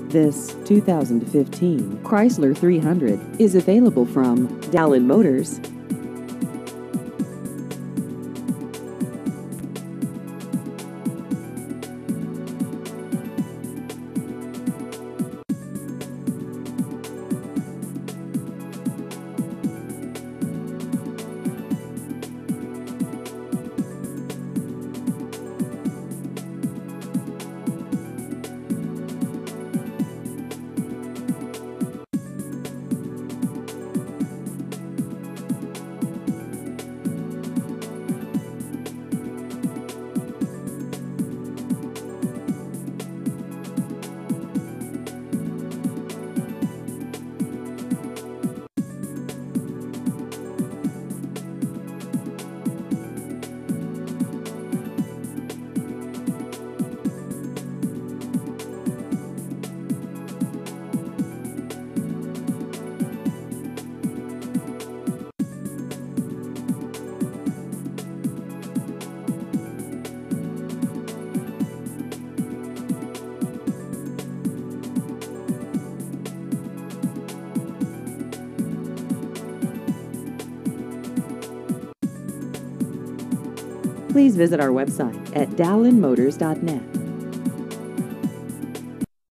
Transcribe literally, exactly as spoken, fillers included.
This two thousand fifteen Chrysler three hundred is available from Dallin Motors. Please visit our website at dallin motors dot net.